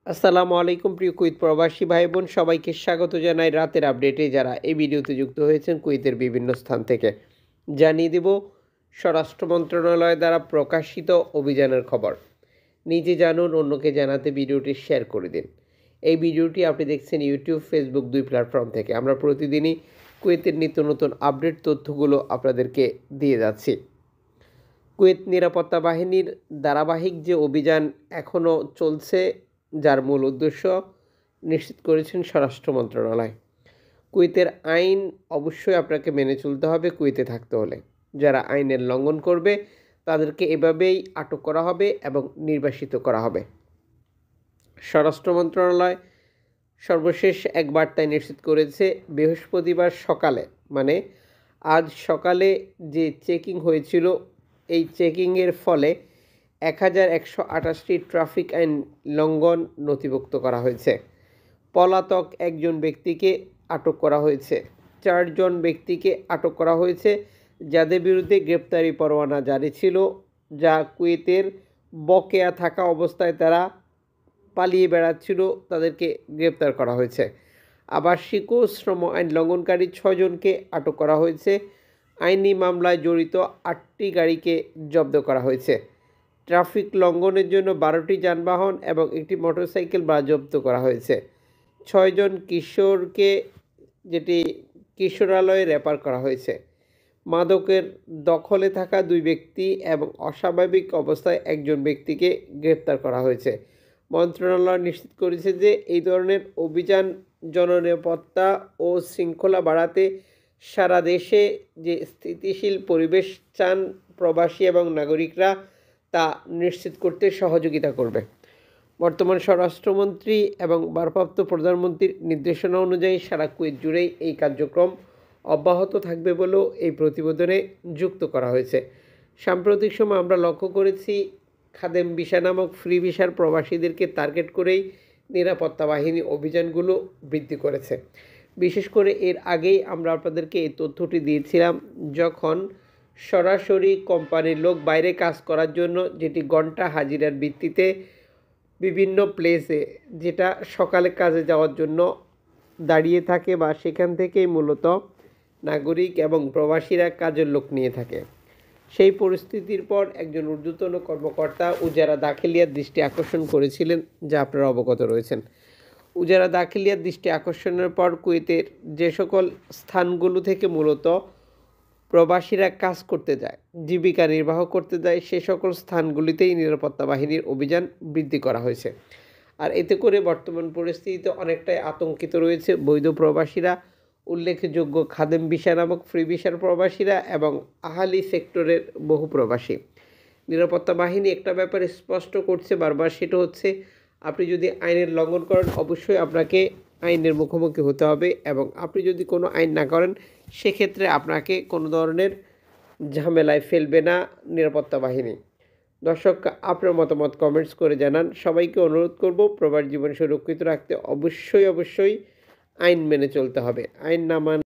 আসসালামু আলাইকুম প্রিয় কুয়েত প্রবাসী ভাই বোন, সবাইকে স্বাগত জানাই রাতের আপডেটে। যারা এই ভিডিওতে যুক্ত হয়েছেন কুয়েতের বিভিন্ন স্থান থেকে, জানিয়ে দেব স্বরাষ্ট্র মন্ত্রণালয় দ্বারা প্রকাশিত অভিযানের খবর। নিজে জানুন, অন্যকে জানাতে ভিডিওটি শেয়ার করে দিন। এই ভিডিওটি আপনি দেখছেন ইউটিউব, ফেসবুক দুই প্ল্যাটফর্ম থেকে। আমরা প্রতিদিনই কুয়েতের নিত্য নতুন আপডেট তথ্যগুলো আপনাদেরকে দিয়ে যাচ্ছি। কুয়েত নিরাপত্তা বাহিনীর ধারাবাহিক যে অভিযান এখনও চলছে, যার মূল উদ্দেশ্য নিশ্চিত করেছেন স্বরাষ্ট্র মন্ত্রণালয়। কুয়েতের আইন অবশ্যই আপনাকে মেনে চলতে হবে কুয়েতে থাকতে হলে। যারা আইনের লঙ্ঘন করবে তাদেরকে এভাবেই আটক করা হবে এবং নির্বাসিত করা হবে। স্বরাষ্ট্র মন্ত্রণালয় সর্বশেষ এক বার্তায় নিশ্চিত করেছে, বৃহস্পতিবার সকালে মানে আজ সকালে যে চেকিং হয়েছিল, এই চেকিংয়ের ফলে 1128টি ট্রাফিক আইন লঙ্ঘন নথিভুক্ত করা হয়েছে। পলাতক একজন ব্যক্তিকে আটক করা হয়েছে। 4 জন ব্যক্তিকে আটক করা হয়েছে যাদের বিরুদ্ধে গ্রেপ্তারি পরোয়ানা জারি ছিল, যা কুয়েতের বকেয়া থাকা অবস্থায় তারা পালিয়ে বেড়াচ্ছিল, তাদেরকে গ্রেপ্তার করা হয়েছে। আবাসিক ও শ্রম আইন লঙ্ঘনকারী 6 জনকে আটক করা হয়েছে। আইনি মামলায় জড়িত 8টি গাড়িকে জব্দ করা হয়েছে। ট্রাফিক লঙ্ঘনের জন্য 12টি যানবাহন এবং একটি মোটরসাইকেল বাজেয়াপ্ত করা হয়েছে। 6 জন কিশোরকে যেটি কিশোরালয়ে রেফার করা হয়েছে। মাদকের দখলে থাকা 2 ব্যক্তি এবং অস্বাভাবিক অবস্থায় একজন ব্যক্তিকে গ্রেপ্তার করা হয়েছে। মন্ত্রণালয় নিশ্চিত করেছে যে এই ধরনের অভিযান জননিরাপত্তা ও শৃঙ্খলা বাড়াতে সারা দেশে যে স্থিতিশীল পরিবেশ চান প্রবাসী এবং নাগরিকরা, তা নিশ্চিত করতে সহযোগিতা করবে। বর্তমান স্বরাষ্ট্রমন্ত্রী এবং ভারপ্রাপ্ত প্রধানমন্ত্রীর নির্দেশনা অনুযায়ী সারা কুয়েত জুড়েই এই কার্যক্রম অব্যাহত থাকবে বলেও এই প্রতিবেদনে যুক্ত করা হয়েছে। সাম্প্রতিক সময় আমরা লক্ষ্য করেছি, খাদেম ভিসা নামক ফ্রি ভিসার প্রবাসীদেরকে টার্গেট করেই নিরাপত্তা বাহিনী অভিযানগুলো বৃদ্ধি করেছে। বিশেষ করে এর আগেই আমরা আপনাদেরকে এই তথ্যটি দিয়েছিলাম, যখন সরাসরি কোম্পানির লোক বাইরে কাজ করার জন্য, যেটি ঘন্টা হাজিরার ভিত্তিতে বিভিন্ন প্লেসে, যেটা সকালে কাজে যাওয়ার জন্য দাঁড়িয়ে থাকে বা সেখান থেকেই মূলত নাগরিক এবং প্রবাসীরা কাজের লোক নিয়ে থাকে। সেই পরিস্থিতির পর একজন ঊর্ধ্বতন কর্মকর্তা উজারা দাখিলিয়ার দৃষ্টি আকর্ষণ করেছিলেন, যা আপনারা অবগত রয়েছেন। উজারা দাখিলিয়ার দৃষ্টি আকর্ষণের পর কুয়েতের যে সকল স্থানগুলো থেকে মূলত প্রবাসীরা কাজ করতে যায়, জীবিকা নির্বাহ করতে যায়, সে সকল স্থানগুলিতেই নিরাপত্তা বাহিনীর অভিযান বৃদ্ধি করা হয়েছে। আর এতে করে বর্তমান পরিস্থিতিতে অনেকটাই আতঙ্কিত রয়েছে বৈধ প্রবাসীরা, উল্লেখযোগ্য খাদেম ভিসা নামক ফ্রি ভিসার প্রবাসীরা এবং আহালি সেক্টরের বহু প্রবাসী। নিরাপত্তা বাহিনী একটা ব্যাপারে স্পষ্ট করছে বারবার, সেটা হচ্ছে আপনি যদি আইনের লঙ্ঘন করেন অবশ্যই আপনাকে আইনের মুখোমুখি হতে হবে, এবং আপনি যদি কোনো আইন না করেন সেক্ষেত্রে আপনাকে কোনো ধরনের ঝামেলায় ফেলবে না নিরাপত্তা বাহিনী। দর্শক, আপনার মতামত কমেন্টস করে জানান। সবাইকে অনুরোধ করব, প্রবাস জীবন সুরক্ষিত রাখতে অবশ্যই আইন মেনে চলতে হবে। আইন না